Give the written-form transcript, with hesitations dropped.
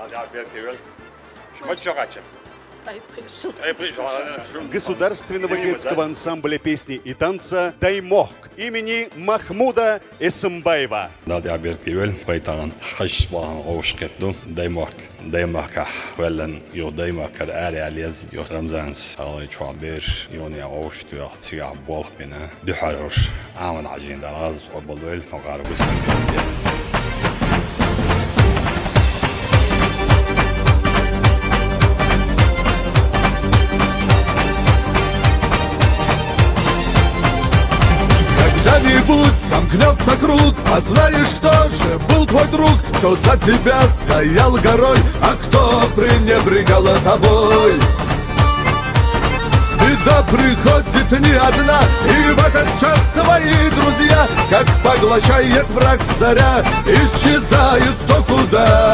Государственного детского ансамбля песни и танца «Даймок» имени Махмуда Эсэмбаева. Когда-нибудь сомкнется круг, а знаешь, кто же был твой друг? Кто за тебя стоял горой, а кто пренебрегал тобой? Беда приходит не одна, и в этот час твои друзья, как поглощает враг заря, исчезают кто куда.